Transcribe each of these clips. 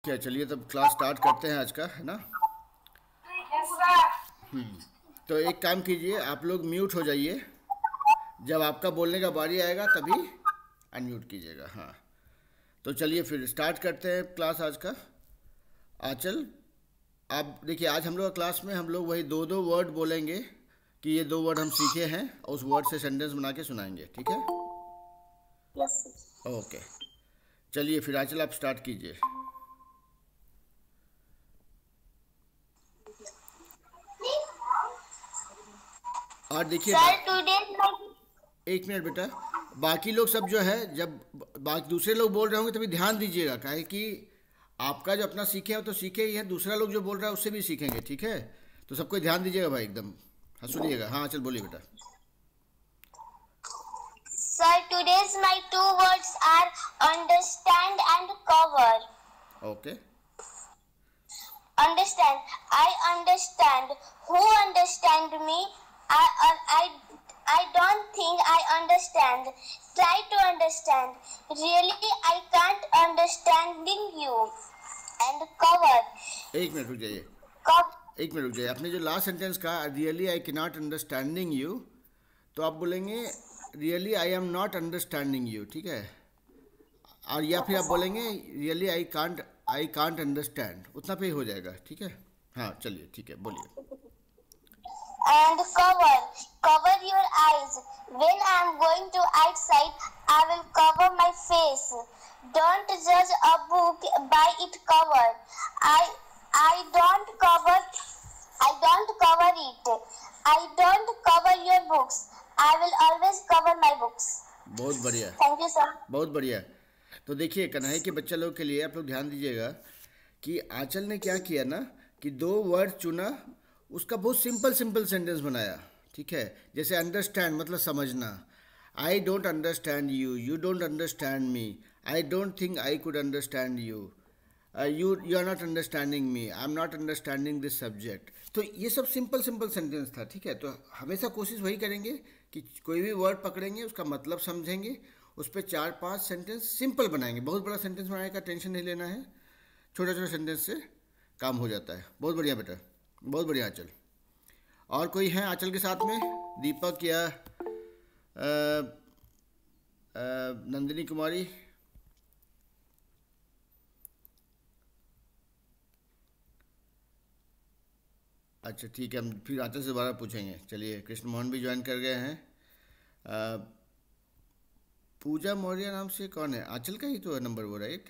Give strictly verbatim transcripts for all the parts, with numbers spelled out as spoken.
क्या, चलिए तब क्लास स्टार्ट करते हैं आज का, है ना। हम्म तो एक काम कीजिए, आप लोग म्यूट हो जाइए। जब आपका बोलने का बारी आएगा तभी अनम्यूट कीजिएगा। हाँ, तो चलिए फिर स्टार्ट करते हैं क्लास आज का। आंचल, आप देखिए, आज हम लोग क्लास में हम लोग वही दो दो वर्ड बोलेंगे कि ये दो वर्ड हम सीखे हैं और उस वर्ड से सेंटेंस बना के सुनाएंगे, ठीक है। यस ओके, चलिए फिर आंचल आप स्टार्ट कीजिए। और देखिए, सर टुडे एक मिनट बेटा, बाकी लोग सब जो है, जब बाकी दूसरे लोग बोल रहे होंगे तभी ध्यान दीजिएगा, काहे कि आपका जो अपना सीखे हो तो सीखे ही है, दूसरा लोग जो बोल रहा है उससे भी सीखेंगे, ठीक है। तो सबको ध्यान दीजिएगा भाई, एकदम। हाँ, सुनिएगा। हाँ चल, बोलिए बेटा। Sir today's my two words are understand and cover. Okay, understand, I understand, who understand me, I I I don't think I understand. Try to understand. Really, I can't understanding you. And cover. एक minute रुक जाइए, Cover. एक minute रुक जाइए। आपने जो last sentence कहा, really I can not understanding you, तो आप बोलेंगे really I am not understanding you, ठीक है। और या फिर आप बोलेंगे really I can't I can't understand, उतना पे ही हो जाएगा, ठीक है। हाँ चलिए, ठीक है, बोलिए। And cover, cover your eyes. When I am going to outside, I will cover my face. Don't judge a book by its cover. I I don't cover I don't cover it. I don't cover your books. I will always cover my books. बहुत बढ़िया, Thank you, sir. बहुत बढ़िया। तो देखिए, कन्हैया के बच्चा लोग के लिए आप लोग ध्यान दीजिएगा कि आंचल ने क्या किया ना, कि दो वर्ड चुना, उसका बहुत सिंपल सिंपल सेंटेंस बनाया, ठीक है। जैसे अंडरस्टैंड मतलब समझना, I don't understand you, you don't understand me, I don't think I could understand you, you you are not understanding me, I am not understanding this subject. तो ये सब simple simple sentence था, ठीक है। तो हमेशा कोशिश वही करेंगे कि कोई भी वर्ड पकड़ेंगे, उसका मतलब समझेंगे, उस पर चार पांच सेंटेंस सिंपल बनाएंगे। बहुत बड़ा सेंटेंस बनाने का टेंशन नहीं लेना है, छोटा छोटा सेंटेंस से काम हो जाता है। बहुत बढ़िया बेटा, बहुत बढ़िया आंचल। और कोई है आंचल के साथ में? दीपक या आ, आ, नंदिनी कुमारी? अच्छा ठीक है, हम फिर आंचल से दोबारा पूछेंगे। चलिए, कृष्ण मोहन भी ज्वाइन कर गए हैं। आ, पूजा मौर्य नाम से कौन है? आंचल का ही तो है नंबर वो, right?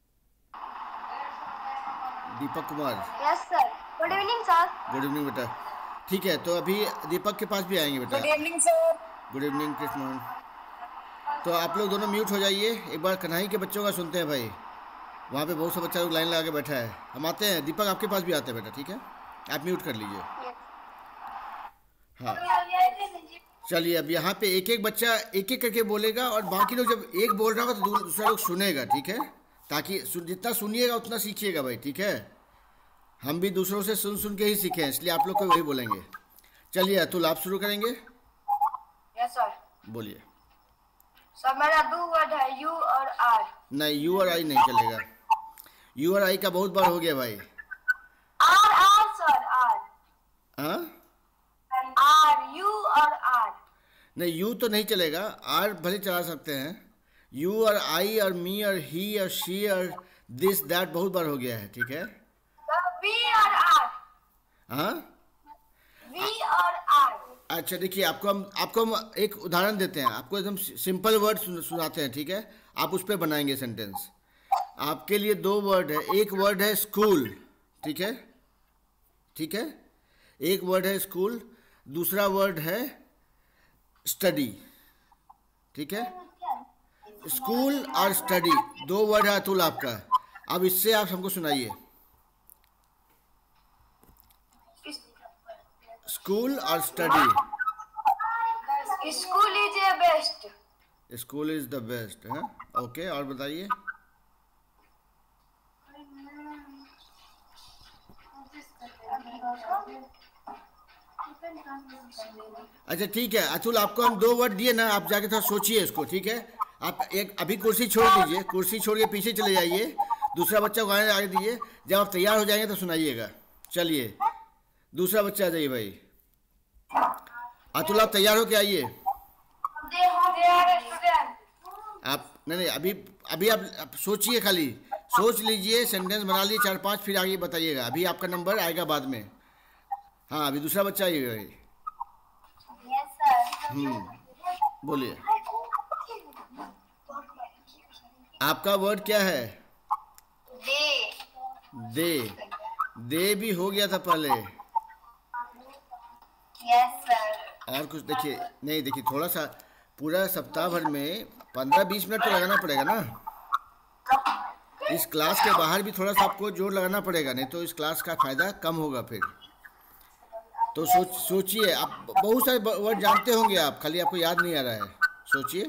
Deepak Kumar. Yes, sir. Good evening, sir. Good evening बेटा। ठीक है, तो अभी दीपक के पास भी आएंगे बेटा। Good evening sir. Good evening Krishna Mohan. तो आप लोग दोनों म्यूट हो जाइए। एक बार कन्हई के बच्चों का सुनते हैं भाई, वहाँ पे बहुत सा बच्चा लोग लाइन लगा के बैठा है। हम आते हैं, दीपक आपके पास भी आते हैं बेटा, ठीक है। आप म्यूट कर लीजिए। हाँ चलिए, अब यहाँ पे एक एक बच्चा एक एक करके बोलेगा और बाकी लोग जब एक बोल रहा होगा तो दूसरा लोग सुनेगा, ठीक है। ताकि जितना सुनिएगा उतना सीखिएगा भाई, ठीक है। हम भी दूसरों से सुन सुन के ही सीखे हैं, इसलिए आप लोग को वही बोलेंगे। चलिए अतुल, आप शुरू करेंगे। Yes sir. बोलिए। सर मेरा दो वर्ड है, यू और आर। नहीं, यू और आई नहीं चलेगा। यू और आई का बहुत बार हो गया भाई। आर आर सर, आर हाँ, आर, यू और आर। नहीं यू तो नहीं चलेगा, आर भले चला सकते हैं। यू और आई और मी और ही और शी और दिस दैट बहुत बार हो गया है, ठीक है। सर वी और आर, हाँ, वी और आर। अच्छा देखिए, आपको हम आपको हम एक उदाहरण देते हैं, आपको एकदम सिंपल वर्ड सुनाते हैं, ठीक है। आप उस पर बनाएंगे सेंटेंस। आपके लिए दो वर्ड है, एक वर्ड है स्कूल, ठीक है, ठीक है। एक वर्ड है स्कूल, दूसरा वर्ड है स्टडी, ठीक है। स्कूल और स्टडी दो वर्ड है अतुल आपका। अब इससे आप हमको सुनाइए। स्कूल और study. School is a best. School is the best है, ओके। और बताइए। अच्छा ठीक है अतुल, आपको हम दो वर्ड दिए ना, आप जाके थोड़ा सोचिए इसको, ठीक है। आप एक अभी कुर्सी छोड़ दीजिए, कुर्सी छोड़ के पीछे चले जाइए, दूसरा बच्चा को आने आगे दीजिए, जब आप तैयार हो जाएंगे तो सुनाइएगा। चलिए दूसरा बच्चा आ जाइए भाई। अतुल आप तैयार हो के आइए। आप नहीं नहीं अभी अभी आप, आप सोचिए, खाली सोच लीजिए, सेंटेंस बना लीजिए चार पांच, फिर आगे बताइएगा। अभी आपका नंबर आएगा बाद में। हाँ अभी दूसरा बच्चा आइएगा भाई। हम्म बोलिए, आपका वर्ड क्या है? दे। दे भी हो गया था पहले। और कुछ देखिए, नहीं देखिए, थोड़ा सा पूरा सप्ताह भर में पंद्रह बीस मिनट तो लगाना पड़ेगा ना। इस क्लास के बाहर भी थोड़ा सा आपको जोर लगाना पड़ेगा, नहीं तो इस क्लास का फायदा कम होगा फिर। तो सोच सोचिए, आप बहुत सारे वर्ड जानते होंगे आप, खाली आपको याद नहीं आ रहा है। सोचिए,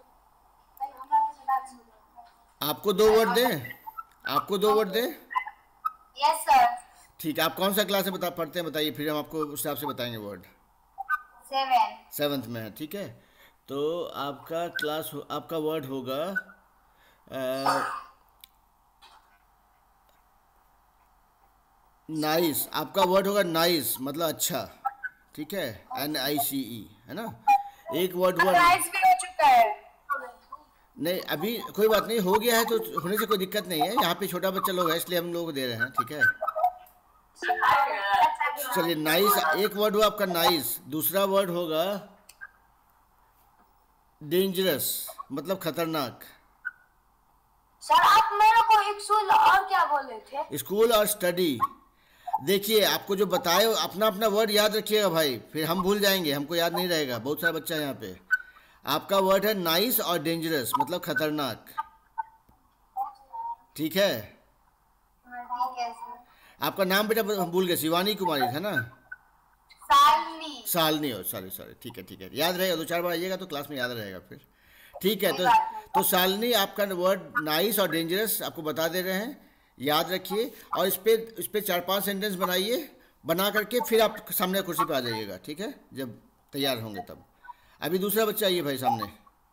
आपको दो वर्ड दें? आपको दो वर्ड दें? Yes sir. ठीक है, आप कौन सा क्लास में बता पढ़ते हैं बताइए, फिर हम आपको उस हिसाब से बताएंगे वर्ड। सेवन। सेवन्थ में है, ठीक है। तो आपका क्लास आपका वर्ड होगा नाइस। आपका वर्ड होगा नाइस, मतलब अच्छा, ठीक है, एन आई सी ई, है ना। एक वर्ड हुआ नाइस भी हो चुका है। नहीं अभी कोई बात नहीं, हो गया है तो होने से कोई दिक्कत नहीं है। यहाँ पे छोटा बच्चा लोग है इसलिए हम लोग दे रहे हैं, ठीक है। चलिए नाइस, एक वर्ड हुआ आपका नाइस। दूसरा वर्ड होगा डेंजरस, मतलब खतरनाक। सर आप मेरे को एक स्कूल और क्या बोले थे? स्कूल और स्टडी। देखिए आपको जो बताए अपना अपना वर्ड याद रखिएगा भाई, फिर हम भूल जाएंगे, हमको याद नहीं रहेगा। बहुत सारा बच्चा है यहाँ पे। आपका वर्ड है नाइस और डेंजरस, मतलब खतरनाक, ठीक है। आपका नाम बेटा भूल गए, शिवानी कुमारी है ना? सालनी। सालनी हो, सॉरी सॉरी, ठीक है ठीक है, याद रहेगा। दो चार बार आइएगा तो क्लास में याद रहेगा फिर, ठीक है। तो तो सालनी, आपका वर्ड नाइस और डेंजरस आपको बता दे रहे हैं, याद रखिए। और इस पे इस पे चार पांच सेंटेंस बनाइए, बना करके फिर आप सामने कुर्सी पे आ जाइएगा, ठीक है, जब तैयार होंगे तब। अभी दूसरा बच्चा आइए भाई सामने।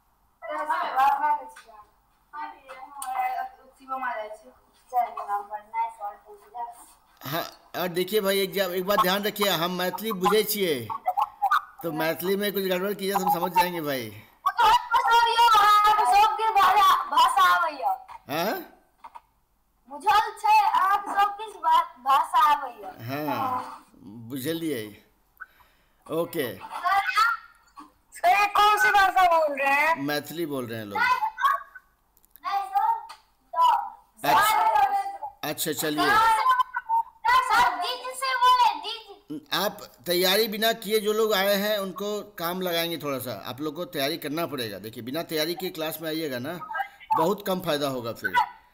हाँ, और देखिए भाई, एक एक बात ध्यान रखिए, हम मैथिली बुझे छिए, तो मैथिली में कुछ गड़बड़ कीजिए तो हम समझ जाएंगे भाई। हाँ हाँ बुझलिए, ओके। सर कौन सी भाषा बोल रहे हैं? मैथिली बोल रहे हैं लोग। अच्छा अच्छा, चलिए आप तैयारी बिना किए जो लोग आए हैं उनको काम लगाएंगे। थोड़ा सा आप लोग को तैयारी करना पड़ेगा। देखिए बिना तैयारी के क्लास में आइएगा ना, बहुत कम फायदा होगा फिर।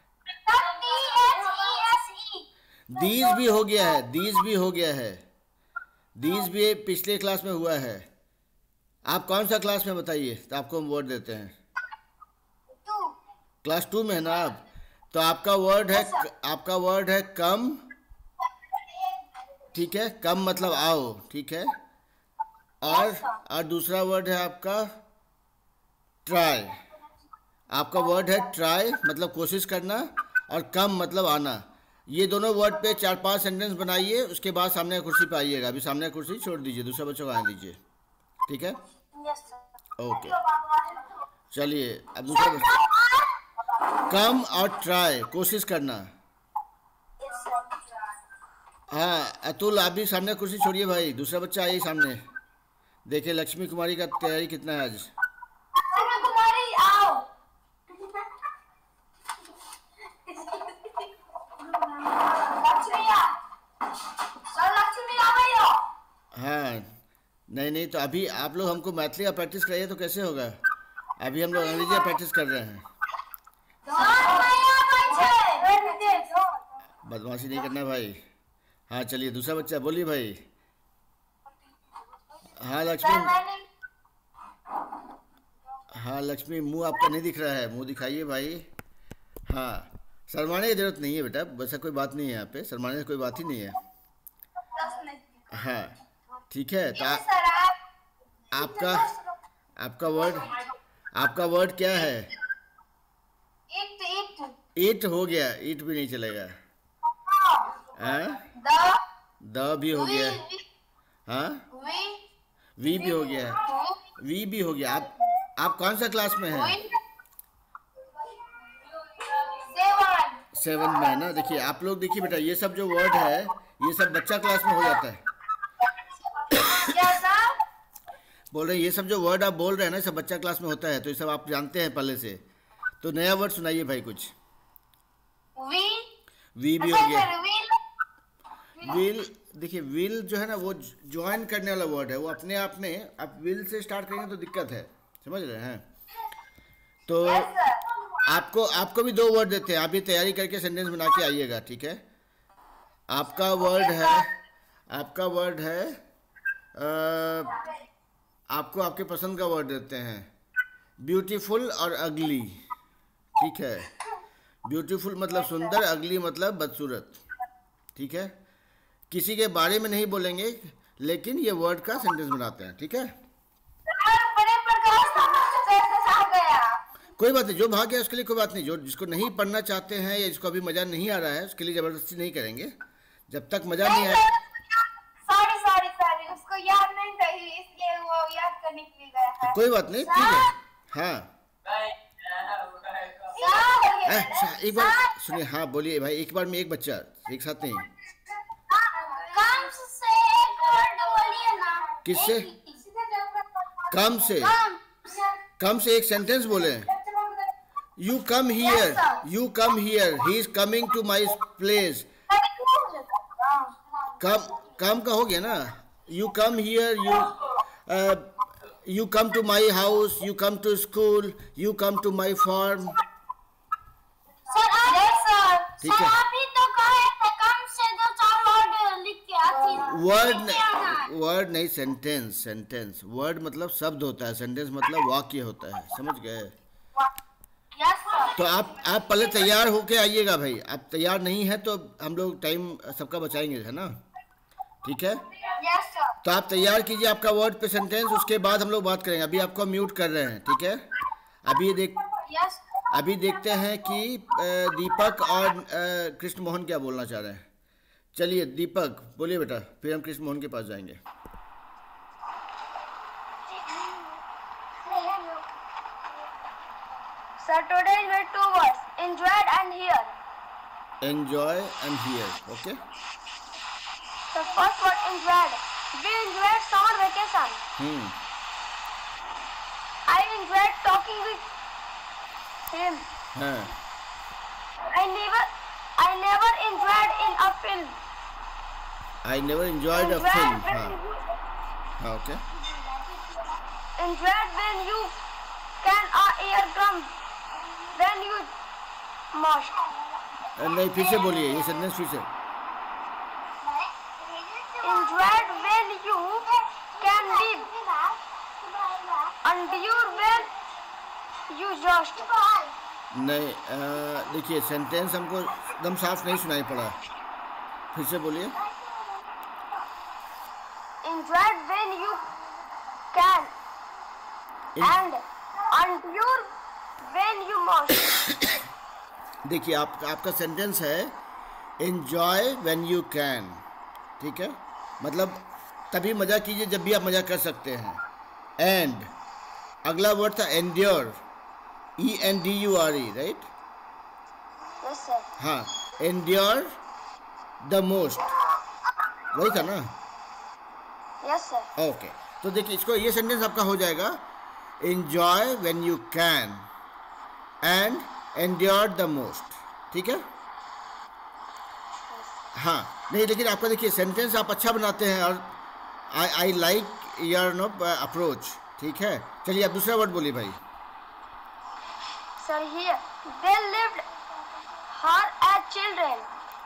दीज भी हो गया है, दीज भी हो गया है, दीज भी पिछले क्लास में हुआ है। आप कौन सा क्लास में बताइए, तो आपको हम वर्ड देते हैं। क्लास टू में है ना आप? तो आपका वर्ड है, आपका वर्ड है कम, ठीक है, कम मतलब आओ, ठीक है। और और दूसरा वर्ड है आपका ट्राई। आपका वर्ड है ट्राई, मतलब कोशिश करना, और कम मतलब आना। ये दोनों वर्ड पे चार पांच सेंटेंस बनाइए, उसके बाद सामने कुर्सी पे आइएगा। अभी सामने कुर्सी छोड़ दीजिए, दूसरा बच्चों को आने दीजिए, ठीक है, ओके। चलिए अब दूसरा बच्चा, कम और ट्राई, कोशिश करना। हाँ अतुल, आप भी सामने कुर्सी छोड़िए भाई, दूसरा बच्चा आइए सामने। देखिए लक्ष्मी कुमारी का तैयारी कितना है आज। हाँ नहीं नहीं, तो अभी आप लोग हमको मैथिली का प्रैक्टिस कराइए तो कैसे होगा। अभी हम लोग अंग्रेजी का प्रैक्टिस कर रहे हैं। बदमाशी नहीं करना भाई। हाँ चलिए दूसरा बच्चा बोलिए भाई। हाँ लक्ष्मी, हाँ लक्ष्मी, मुंह आपका नहीं दिख रहा है, मुंह दिखाइए भाई। हाँ शर्माने की जरूरत नहीं है बेटा, वैसा कोई बात नहीं है यहाँ पे, शर्माने की कोई बात ही नहीं है। हाँ ठीक है। तो आ, आपका आपका वर्ड आपका वर्ड क्या है? ईट हो गया, ईट भी नहीं चलेगा। हाँ, द द भी हो वी गया। हाँ, वी वी भी हो गया, वी भी हो गया। आप आप कौन सा क्लास में हैं? सेवन। सेवन में है ना। देखिए आप लोग, देखिए बेटा, ये सब जो वर्ड है ये सब बच्चा क्लास में हो जाता है। क्या सर? बोल रहे हैं ये सब जो वर्ड आप बोल रहे हैं ना, ये सब बच्चा क्लास में होता है, तो ये सब आप जानते हैं पहले से। तो नया वर्ड सुनाइए भाई कुछ। वी वी भी हो गया। विल विल, देखिए विल जो है ना वो ज्वाइन करने वाला वर्ड है, वो अपने आप में आप विल से स्टार्ट करेंगे तो दिक्कत है, समझ रहे हैं? तो आपको आपको भी दो वर्ड देते हैं, आप ये तैयारी करके सेंटेंस बना के आइएगा, ठीक है? आपका वर्ड है, आपका वर्ड है आ, आपको आपके पसंद का वर्ड देते हैं, ब्यूटीफुल और अगली, ठीक है? ब्यूटीफुल मतलब सुंदर, अगली मतलब बदसूरत, ठीक है? किसी के बारे में नहीं बोलेंगे, लेकिन ये वर्ड का सेंटेंस बनाते हैं, ठीक है? बड़े प्रकाश आ गया। कोई बात नहीं, जो भाग गया उसके लिए कोई बात नहीं। जो जिसको नहीं पढ़ना चाहते हैं या जिसको अभी मज़ा नहीं आ रहा है उसके लिए ज़बरदस्ती नहीं करेंगे। जब तक मज़ा नहीं आए। सॉरी सॉरी सॉरी, उसको याद नहीं था इसलिए वो याद करने के लिए गया है। कोई बात नहीं, ठीक है। हाँ, अच्छा एक बार सुनिए। हाँ बोलिए भाई, एक बार में एक बच्चा, एक साथ नहीं। कम से एक वर्ड बोलिए ना। किससे? कम से कम से एक सेंटेंस बोले। You come here, you come here, he is coming to my place. Come come का हो गया ना। You come here, you you come to my house, you come to school, you come to my farm. Sir sir ठीक है। आप ही तो कहे थे कम से दो चार वर्ड लिख के आती। वर्ड वर्ड नहीं, सेंटेंस। सेंटेंस वर्ड मतलब शब्द होता है, सेंटेंस मतलब वाक्य होता है, समझ गए? Yes sir. तो आप आप पहले तैयार होके आइएगा भाई। आप तैयार नहीं है तो हम लोग टाइम सबका बचाएंगे, है ना? ठीक है, यस सर। तो आप तैयार कीजिए आपका वर्ड पे सेंटेंस, उसके बाद हम लोग बात करेंगे। अभी आपको म्यूट कर रहे हैं, ठीक है? अभी देख यस अभी देखते हैं कि अ, दीपक और अ, कृष्ण मोहन क्या बोलना चाह रहे हैं। चलिए दीपक बोलिए बेटा, फिर हम कृष्ण मोहन के पास जाएंगे। Sir today way two words, enjoyed and here. Enjoy and here, okay. The first word enjoyed. We enjoyed summer vacation. Hmm I enjoyed talking with him. हाँ, I never, I never enjoyed in a film. I never enjoyed a Enjoyed film. when हाँ you, हाँ, okay. enjoyed when you can a eardrum. When you must. अ, नहीं, फिर से बोलिए ये sentence फिर से। Enjoyed when you can live. Endure when you just. नहीं, अ, देखिए सेंटेंस हमको एकदम साफ नहीं सुनाई पड़ा, फिर से बोलिए। Enjoyed when you can. In- And endure when you must. देखिए आप आपका सेंटेंस है एन्जॉय व्हेन यू कैन, ठीक है? मतलब तभी मज़ा कीजिए जब भी आप मज़ा कर सकते हैं। एंड अगला वर्ड था endure, E N D U R E, right? Yes sir. हाँ, एंड्योर द मोस्ट, वही था ना? Yes sir. ओके, तो देखिए इसको, ये सेंटेंस आपका हो जाएगा enjoy when you can and endure the most, ठीक है? हाँ, नहीं लेकिन आपका देखिए सेंटेंस आप अच्छा बनाते हैं और I I like your no approach, ठीक है? चलिए आप दूसरा वर्ड बोलिए भाई। Sir, here they lived her as children.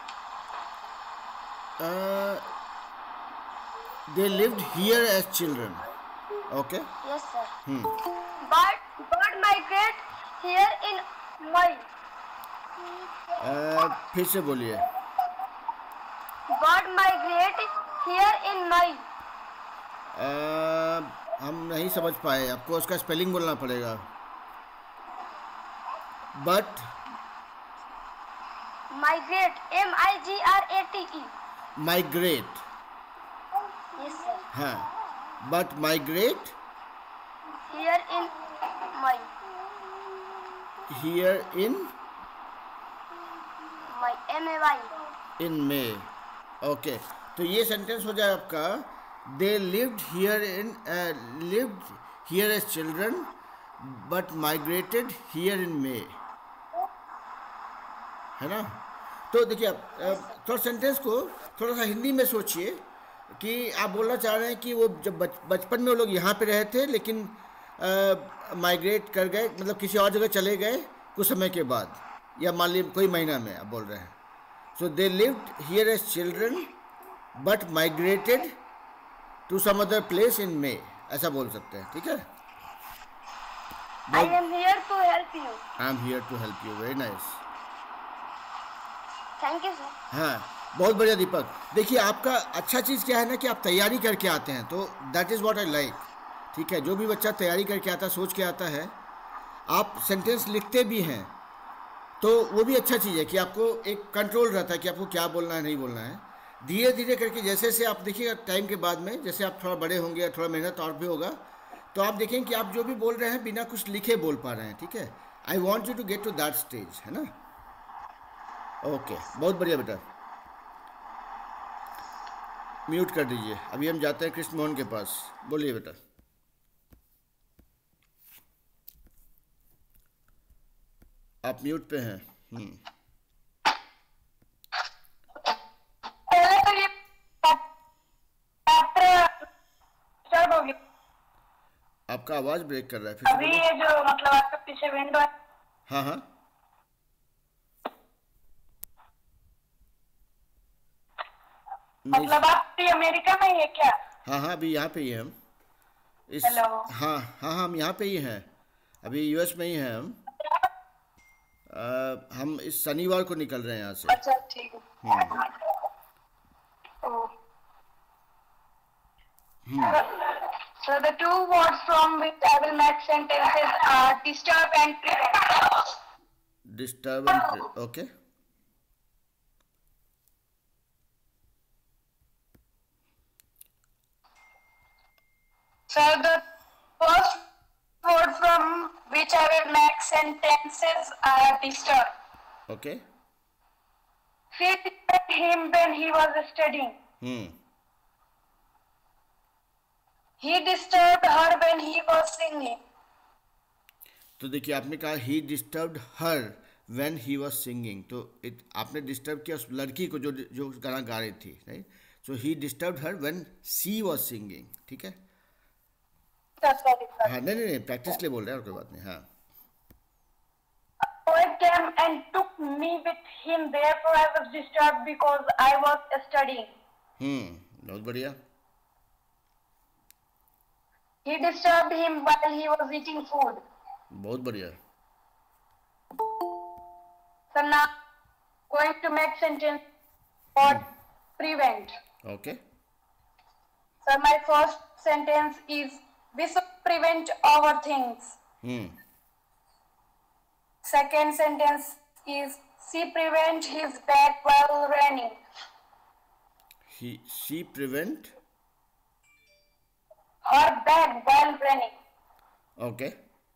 They lived here as children, okay. Yes sir. Hmm But bird migrate here in May. अ, फिर से बोलिए। Bird migrate here in May. अ, हम नहीं समझ पाए, आपको उसका स्पेलिंग बोलना पड़ेगा। But Migrate. M I G R A T E. Migrate. Yes, sir. हाँ, but migrate Here in my here in my M A Y. in May. Okay, तो ये सेंटेंस हो जाए आपका they lived here in lived here as children but migrated here in May, है ना। तो देखिए आप अ, थोड़ा सेंटेंस को थोड़ा सा हिंदी में सोचिए कि आप बोलना चाह रहे हैं कि वो जब बच, बचपन में वो लोग यहाँ पे रहे थे लेकिन माइग्रेट कर गए, मतलब किसी और जगह चले गए कुछ समय के बाद, या मान लीजिए कोई महीना में आप बोल रहे हैं। So they lived here as children but migrated to some other place in May, ऐसा बोल सकते हैं, ठीक है। I am here to help you. I am here to help you, very nice. Thank you, sir. हाँ, बहुत बढ़िया दीपक। देखिए आपका अच्छा चीज़ क्या है ना कि आप तैयारी करके आते हैं, तो that is what I like, ठीक है। जो भी बच्चा तैयारी करके आता है, सोच के आता है, आप सेंटेंस लिखते भी हैं, तो वो भी अच्छा चीज़ है कि आपको एक कंट्रोल रहता है कि आपको क्या बोलना है नहीं बोलना है। धीरे धीरे करके जैसे जैसे आप देखिएगा टाइम के बाद में, जैसे आप थोड़ा बड़े होंगे या थोड़ा मेहनत और भी होगा, तो आप देखेंगे कि आप जो भी बोल रहे हैं बिना कुछ लिखे बोल पा रहे हैं, ठीक है। I want you to get to that stage, है ना। ओके, बहुत बढ़िया बेटा। म्यूट कर दीजिए। अभी हम जाते हैं कृष्ण मोहन के पास। बोलिए बेटा। आप म्यूट पे हैं। हम्म पहले तो ये स्टार्ट हो गया। आपका आवाज ब्रेक कर रहा है, फिर से अभी बोलिए। ये जो मतलब आपके पीछे विंडो है, हाँ हाँ, नहीं, मतलब आप भी अमेरिका में ही है क्या? हाँ हाँ, अभी यहाँ पे ही हैं हम इस हेलो। हाँ हाँ हाँ, हम यहाँ पे ही हैं, अभी यूएस में ही हैं हम। आ, हम इस शनिवार को निकल रहे हैं यहाँ से। अच्छा ठीक है। Oh. So the two words from which I will make sentences are disturb and prevent. Disturb and okay. So the first word from which I will make sentences are disturb. Okay. She disturbed him when he was studying. Hmm He disturbed her when he was singing. तो देखिए आपने कहा he disturbed her when he was singing, तो it, आपने disturb किया उस लड़की को जो जो गाना गा रही थी, right. So he disturbed her when she was singing, ठीक है। That's what it was. हाँ, नहीं नहीं नहीं, प्रैक्टिस के लिए बोल रहे हैं और कोई बात नहीं। हाँ, A boy came and took me with him. Therefore, I was disturbed because I was studying. हम्म बहुत बढ़िया। He disturbed him while he was eating food. बहुत बढ़िया। So now, going to make sentence for prevent. Okay. So my first sentence is, we should prevent our things. Hmm Second sentence is, she prevent his bag while raining. He she prevent Her bag while raining. Okay.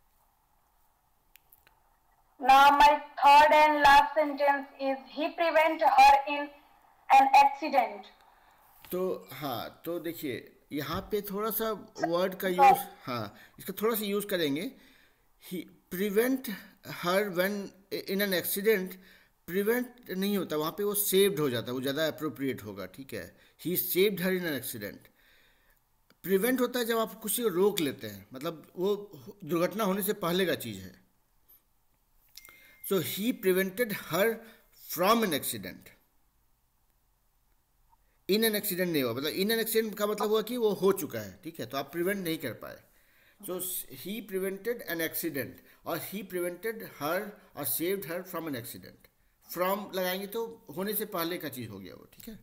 Now my third and last sentence is, he prevent her in an accident. तो हाँ, तो देखिए यहाँ पे थोड़ा सा word का use, हाँ इसका थोड़ा सा यूज करेंगे। He prevent her when in an accident, prevent नहीं होता वहाँ पे, वो सेव्ड हो जाता है, वो ज़्यादा अप्रोप्रिएट होगा, ठीक है। He saved her in an accident. Prevent होता है जब आप किसी को रोक लेते हैं, मतलब वो दुर्घटना होने से पहले का चीज़ है। So he prevented her from an accident. In an accident नहीं हुआ, मतलब इन एन एक्सीडेंट का मतलब हुआ कि वो हो चुका है, ठीक है, तो आप प्रिवेंट नहीं कर पाए। So he prevented an accident, और ही प्रिवेंटेड हर और saved her from an accident. From लगाएंगे तो होने से पहले का चीज़ हो गया वो, ठीक है,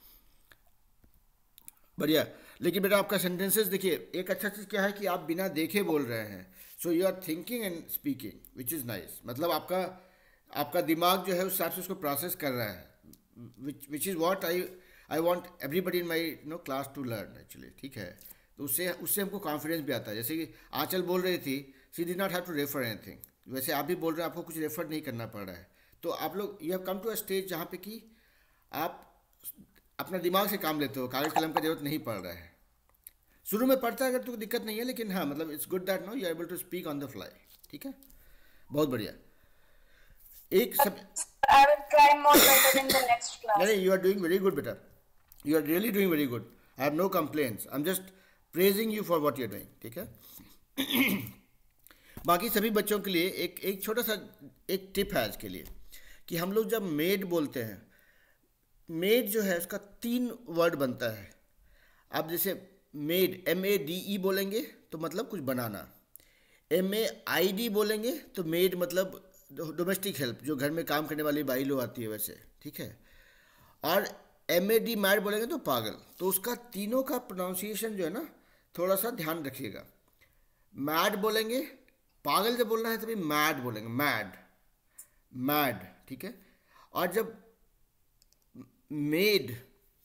बढ़िया। लेकिन बेटा आपका सेंटेंसेस देखिए, एक अच्छा चीज़ क्या है कि आप बिना देखे बोल रहे हैं। So you are thinking and speaking which is nice. मतलब आपका आपका दिमाग जो है उस हिसाब से उसको प्रोसेस कर रहा है, which which is what I I want everybody in my no class to learn actually, ठीक है। तो उससे उससे हमको कॉन्फिडेंस भी आता है। जैसे कि आंचल बोल रही थी, she did not have to refer anything, वैसे आप भी बोल रहे हैं आपको कुछ रेफर नहीं करना पड़ रहा है। तो आप लोग you have come to a stage जहाँ पे कि आप अपना दिमाग से काम लेते हो, कागज़ कलम का जरूरत नहीं पड़ रहा है। शुरू में पढ़ता है अगर तो दिक्कत नहीं है, लेकिन हाँ मतलब it's good that no you are able to speak on the fly, ठीक है, बहुत बढ़िया। एक सब I will try more better in the next class. नहीं, you are doing very good बेटा, you are really doing very good, I have no complaints, I am just praising you for what you are doing, ठीक है। बाकी सभी बच्चों के लिए एक एक छोटा सा एक टिप है आज के लिए, कि हम लोग जब मेड बोलते हैं, मेड जो है उसका तीन वर्ड बनता है। आप जैसे made M A D E बोलेंगे तो मतलब कुछ बनाना, एम ए आई डी बोलेंगे तो मेड मतलब डोमेस्टिक हेल्प, जो घर में काम करने वाली बाई लोग आती है वैसे, ठीक है। और एम ए डी मैड बोलेंगे तो पागल। तो उसका तीनों का प्रोनाउंसिएशन जो है ना थोड़ा सा ध्यान रखिएगा। मैड बोलेंगे, पागल जब बोलना है तभी मैड बोलेंगे, मैड मैड, ठीक है। और जब मेड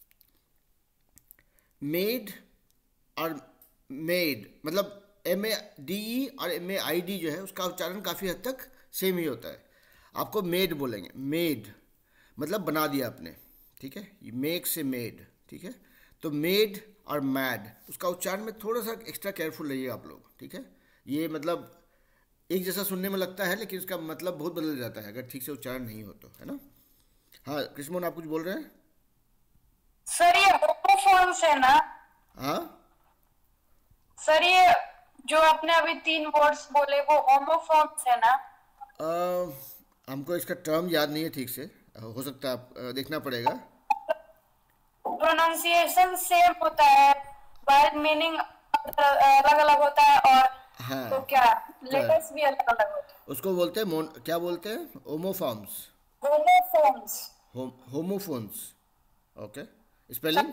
मेड और मेड मतलब एम ए डी ई और एम ए आई डी जो है उसका उच्चारण काफ़ी हद तक सेम ही होता है। आपको मेड बोलेंगे, मेड मतलब बना दिया आपने, ठीक है, मेक से मेड, ठीक है। तो मेड और मैड उसका उच्चारण में थोड़ा सा एक्स्ट्रा केयरफुल रहिए आप लोग, ठीक है। ये मतलब एक जैसा सुनने में लगता है लेकिन उसका मतलब बहुत बदल जाता है अगर ठीक से उच्चारण नहीं हो तो, है ना। हाँ कृष्णमोहन आप कुछ बोल रहे हैं? सर ये होमोफोन्स है ना? हाँ सर ये जो आपने अभी तीन वर्ड्स बोले वो होमोफोन्स है ना? Uh, हमको इसका टर्म याद नहीं है ठीक से, हो सकता है आप uh, देखना पड़ेगा। प्रोनाउंसिएशन सेम होता है बट मीनिंग अलग अलग होता है, और हाँ, तो क्या लेटर्स भी अलग अलग होते हैं। उसको बोलते हैं मोन, क्या बोलते हैं, homoforms, homophones, home homophones. Okay, spelling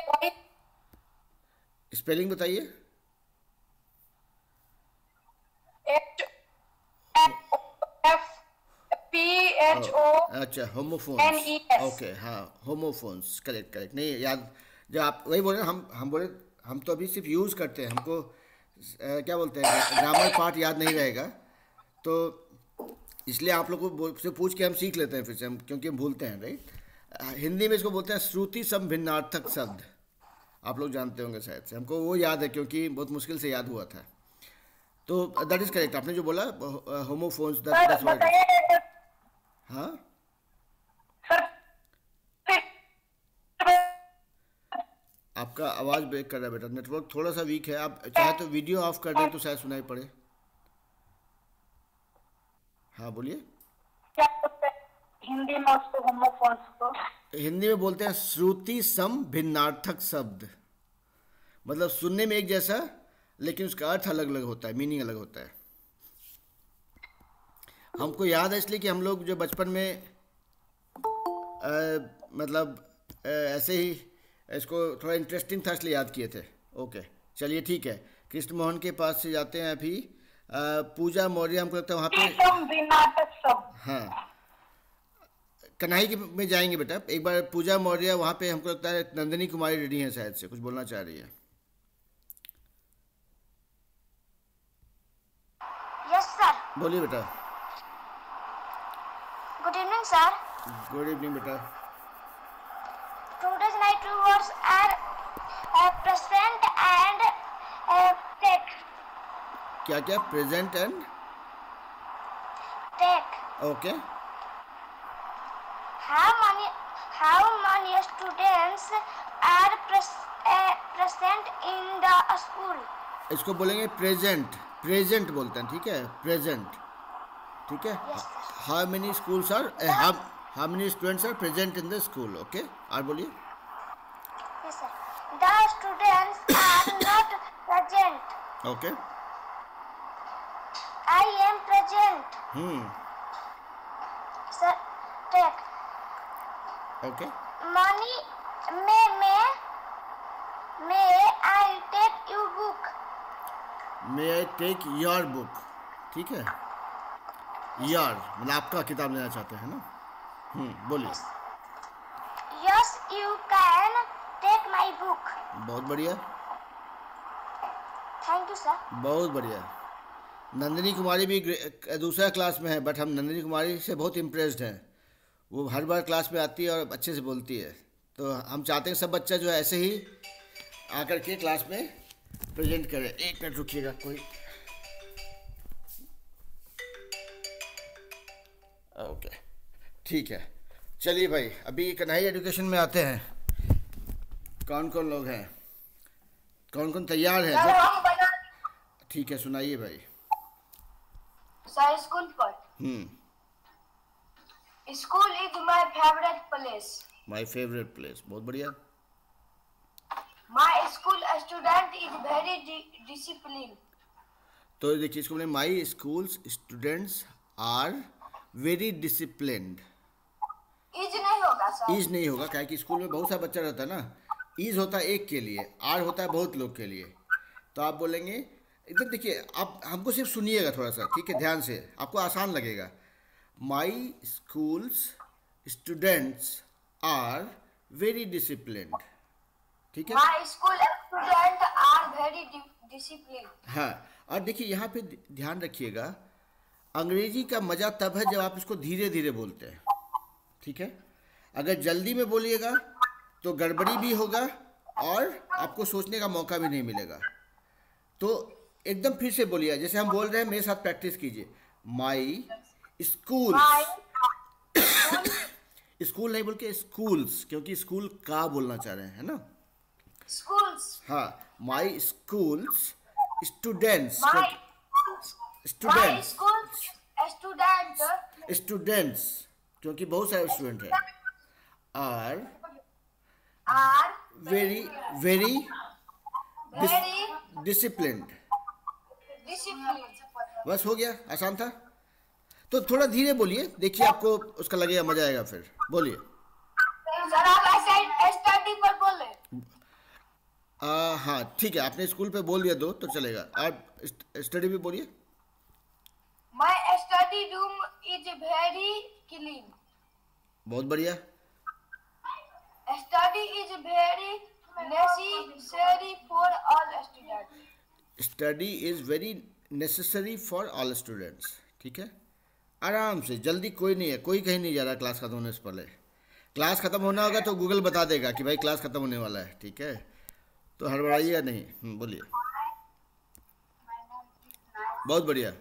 spelling बताइए। H F P H O अच्छा, N homophones, E S. Okay, हाँ होमोफोन्स, करेक्ट करेक्ट। नहीं याद, जो आप वही बोले हम हम बोले हम तो अभी सिर्फ यूज़ करते हैं, हमको अ, क्या बोलते हैं ग्रामर पार्ट याद नहीं रहेगा, तो इसलिए आप लोग को से पूछ के हम सीख लेते हैं फिर से हम, क्योंकि हम भूलते हैं, राइट। हिंदी में इसको बोलते हैं श्रुति समभिन्नार्थक शब्द, आप लोग जानते होंगे शायद से, हमको वो याद है क्योंकि बहुत मुश्किल से याद हुआ था। तो दैट इज़ करेक्ट, आपने जो बोला होमोफोन्स, दैट्स व्हाट। हाँ आपका आवाज़ ब्रेक कर रहा है बेटा, नेटवर्क थोड़ा सा वीक है, आप चाहे तो वीडियो ऑफ कर दें तो शायद सुनाई पड़े। हाँ बोलिए। क्या बोलते हैं हिंदी में उसको, होमोफोन्स को? हिंदी में बोलते हैं श्रुति सम भिन्नार्थक शब्द, मतलब सुनने में एक जैसा लेकिन उसका अर्थ अलग अलग होता है, मीनिंग अलग होता है। हमको याद है इसलिए कि हम लोग जो बचपन में आ, मतलब आ, ऐसे ही इसको थोड़ा इंटरेस्टिंग था इसलिए याद किए थे। ओके चलिए ठीक है, कृष्ण मोहन के पास से जाते हैं अभी। आ, पूजा मौर्य हमको लगता है वहाँ पे, हाँ कन्हई के में जाएंगे बेटा एक बार। पूजा मौर्य वहाँ पे हमको लगता है नंदिनी कुमारी रेड्डी हैं शायद से, कुछ बोलना चाह रही है। Yes, sir. बोलिए बेटा। Good evening, sir. Good evening बेटा। Today's my two words are uh, present and uh, take. क्या क्या? Present and Take. Okay. How many how many students are pres- uh, present in the school? इसको बोलेंगे present, present बोलते हैं, ठीक है, present, ठीक है। Yes, sir. How many schools are, how how many students are present in the school, okay. और बोलिए। Yes, sir. The students are not present. Okay. I am present. Hmm Sir, take. Okay. Money may may may I take your book? May I take your book, ठीक है। यार मतलब आपका किताब लेना चाहते हैं ना? हम्म, बोलिए। Yes, you can take my book. बहुत बढ़िया, Thank you, sir. बहुत बढ़िया। नंदिनी कुमारी भी ग्रे- दूसरा क्लास में है, बट हम नंदिनी कुमारी से बहुत इम्प्रेस्ड हैं। वो हर बार क्लास में आती है और अच्छे से बोलती है। तो हम चाहते हैं सब बच्चा जो है ऐसे ही आकर के क्लास में प्रेजेंट करे। एक मिनट रुकिएगा कोई। ओके, ठीक है। चलिए भाई, अभी कन्हई एजुकेशन में आते हैं। कौन कौन लोग हैं, कौन कौन तैयार है? सर हम बना ठीक है, सुनाइए भाई। सर स्कूल पर हम्म, school is my favourite place. My favourite place, बहुत बढ़िया। My school student is very discipline. तो देखिए इसको बोले my schools students are very disciplined. Is नहीं होगा सर। ईज नहीं होगा, क्या कि स्कूल में बहुत सारा बच्चा रहता है ना। ईज होता है एक के लिए, आर होता है बहुत लोग के लिए। तो आप बोलेंगे एकदम, देखिए आप हमको सिर्फ सुनिएगा थोड़ा सा, ठीक है, ध्यान से, आपको आसान लगेगा। My schools students are very disciplined, ठीक है। My school student are very discipline. हाँ, और देखिए यहाँ पे ध्यान रखिएगा, अंग्रेजी का मज़ा तब है जब आप इसको धीरे धीरे बोलते हैं, ठीक है। अगर जल्दी में बोलिएगा तो गड़बड़ी भी होगा और आपको सोचने का मौका भी नहीं मिलेगा। तो एकदम फिर से बोलिए, जैसे हम बोल रहे हैं, मेरे साथ प्रैक्टिस कीजिए। माई स्कूल, माय स्कूल नहीं बोल के स्कूल्स, क्योंकि स्कूल का बोलना चाह रहे हैं, है ना। स्कूल्स हाँ, my schools students, my my students school student students क्योंकि बहुत सारे स्टूडेंट हैं, are are very very very disciplined. Discipline. बस हो गया, आसान था। तो थोड़ा धीरे बोलिए, देखिए आपको उसका लगेगा, मजा आएगा। फिर बोलिए। सर आप ऐसे स्टडी पर बोले। आ, हाँ ठीक है, आपने स्कूल पे बोल दिया दो तो चलेगा। आप स्टडी भी बोलिए। My study room is very clean. बहुत बढ़िया। Study is very necessary for all student. Study is very necessary for all students, ठीक है। आराम से, जल्दी कोई नहीं है, कोई कहीं नहीं जा रहा क्लास खत्म होने से पहले। क्लास खत्म होना होगा तो गूगल बता देगा कि भाई क्लास खत्म होने वाला है, ठीक है। तो हड़बड़ाइएगा नहीं। हम्म, बोलिए। बहुत बढ़िया।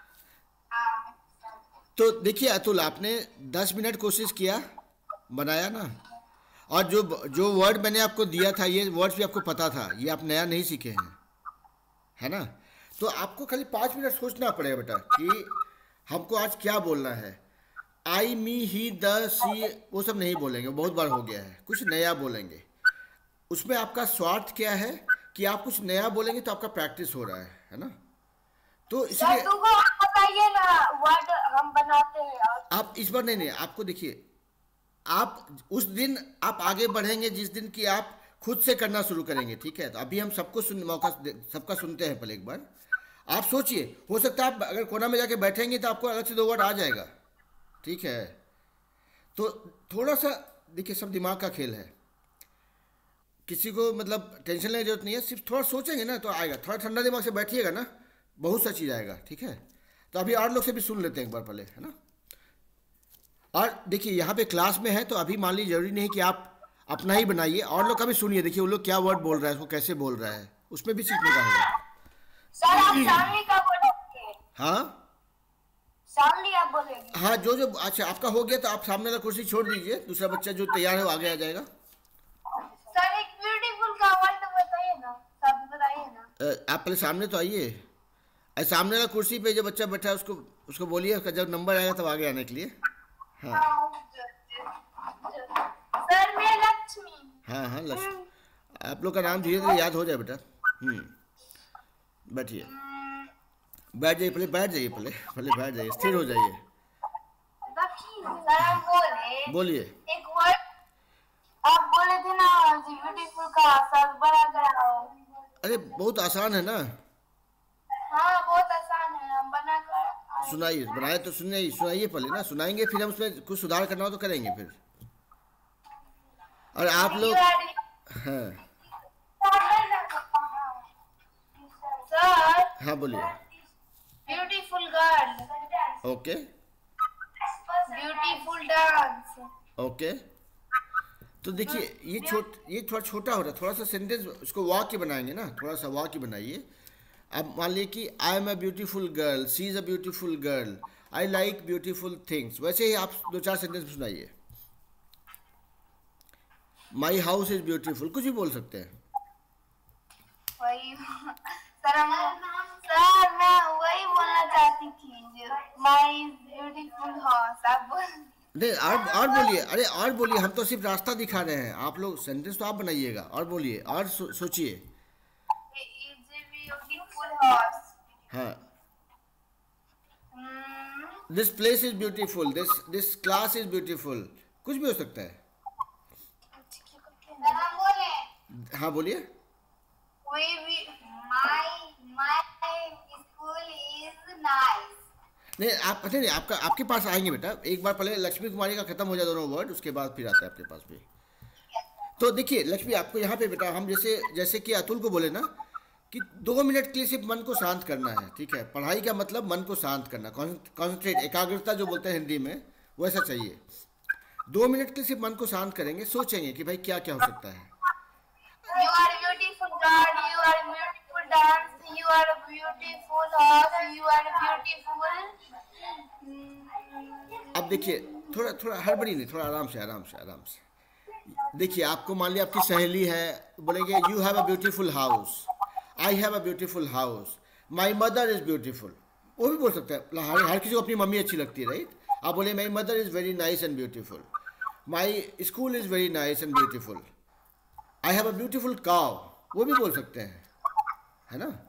तो देखिए अतुल, आपने दस मिनट कोशिश किया, बनाया ना। और जो जो वर्ड मैंने आपको दिया था, ये वर्ड्स भी आपको पता था, ये आप नया नहीं सीखे हैं, है ना। तो आपको खाली पाँच मिनट सोचना पड़ेगा बेटा कि हमको आज क्या बोलना है। आई, मी, ही, द, सी, वो सब नहीं बोलेंगे, बहुत बार हो गया है। कुछ नया बोलेंगे। उसमें आपका स्वार्थ क्या है कि आप कुछ नया बोलेंगे तो आपका प्रैक्टिस हो रहा है, है ना। तो सर इसलिए तुमको आप बताइए ना वर्ड हम बनाते हैं। और आप इस बार नहीं नहीं आपको देखिए, आप उस दिन आप आगे बढ़ेंगे जिस दिन की आप खुद से करना शुरू करेंगे, ठीक है। तो अभी हम सबको सुन मौका सबका सुनते हैं। पहले एक बार आप सोचिए, हो सकता है आप अगर कोना में जाके बैठेंगे तो आपको अलग से दो वर्ड आ जाएगा, ठीक है। तो थोड़ा सा देखिए, सब दिमाग का खेल है, किसी को मतलब टेंशन लेने की जरूरत नहीं है। सिर्फ थोड़ा सोचेंगे ना तो आएगा। थोड़ा ठंडा दिमाग से बैठिएगा ना, बहुत सा चीज़ आएगा, ठीक है। तो अभी और लोग से भी सुन लेते हैं एक बार पहले, है ना। और देखिए यहाँ पे क्लास में है तो अभी मान लीजिए जरूरी नहीं कि आप अपना ही बनाइए, और लोग का भी सुनिए। देखिए वो लोग क्या वर्ड बोल रहा है, उसको कैसे बोल रहा है, उसमें भी सीखने का होगा। सर आप शामली का बोलेंगे। हाँ शामली आप बोलेंगे। हाँ, जो जो अच्छा आपका हो गया तो आप सामने वाला कुर्सी छोड़ दीजिए, दूसरा बच्चा जो तैयार है वो आगे आ जाएगा। सर एक ब्यूटीफुल का वर्ड बताइए ना, शब्द बताइए ना। अ, आप पहले सामने तो आइए। अरे सामने वाला कुर्सी पे जो बच्चा बैठा है उसको उसको बोलिए, उसका जब नंबर आएगा तब आगे आने के लिए। हाँ सर मैं लक्ष्मी। हाँ हाँ, लक्ष्य। आप लोग का नाम धीरे धीरे याद हो जाए बेटा। हम्म, बैठिए, बैठ जाइए, पहले बैठ जाइए, पहले पहले बैठ जाइए, स्थिर हो जाइए। सर हम बोले बोलिए। एक वर्ड आप बोले थे ना ब्यूटीफुल का सर बड़ा कराओ। अरे बहुत आसान है ना। हाँ बहुत आसान है, हम बना कर सुनाइए, बनाए तो सुनाइए, सुनाइए पहले ना, सुनाएंगे फिर हम उसमें कुछ सुधार करना हो तो करेंगे फिर। और आप You लोग, are हाँ sir, हाँ बोलिए। beautiful girl, okay beautiful dance. Okay, तो देखिए ये छोट ये थोड़ा छोटा हो रहा है, थोड़ा सा सेंटेंस उसको वाक्य बनाएंगे ना, थोड़ा सा वाक्य बनाइए। अब मान लीजिए कि I am a beautiful girl, she is a beautiful girl, I like beautiful things, वैसे ही आप दो चार सेंटेंस सुनाइए। माई हाउस इज़ ब्यूटीफुल, कुछ भी बोल सकते हैं। वही सर हम सर मैं वही बोलना चाहती थी, माई ब्यूटीफुल हाउस। आप बोल नहीं और और बोलिए, अरे और बोलिए, हम तो सिर्फ रास्ता दिखा रहे हैं, आप लोग सेंटेंस तो आप बनाइएगा, और बोलिए और सो, सोचिए। Is beautiful house. हाँ, this place is beautiful, this this class is beautiful, कुछ भी हो सकता है। हम बोले हाँ बोलिए। we we my my school is nice. नहीं आप नहीं नहीं आपका आपके पास आएंगे बेटा, एक बार पहले लक्ष्मी कुमारी का खत्म हो जाए दोनों वर्ड, उसके बाद फिर आता है आपके पास भी। तो देखिए लक्ष्मी, आपको यहाँ पे बेटा हम जैसे जैसे कि अतुल को बोले ना कि दो मिनट के लिए सिर्फ मन को शांत करना है, ठीक है। पढ़ाई का मतलब मन को शांत करना, कॉन्सेंट्रेट, एकाग्रता जो बोलते हैं हिंदी में, वैसा चाहिए। दो मिनट के लिए सिर्फ मन को शांत करेंगे, सोचेंगे कि भाई क्या क्या हो सकता है। You are beautiful girl, you are beautiful dance, you are beautiful horse, you are beautiful. अब देखिए थोड़ा थोड़ा हड़बड़ी नहीं, थोड़ा आराम से आराम से आराम से। देखिए आपको मान लिया आपकी सहेली है, बोलेंगे you have a beautiful house, I have a beautiful house, my mother is beautiful, वो भी बोल सकते हैं। हर हर किसी को अपनी मम्मी अच्छी लगती है, राइट। आप बोले my mother is very nice and beautiful, my school is very nice and beautiful, I have a beautiful cow, वो भी बोल सकते हैं, है ना।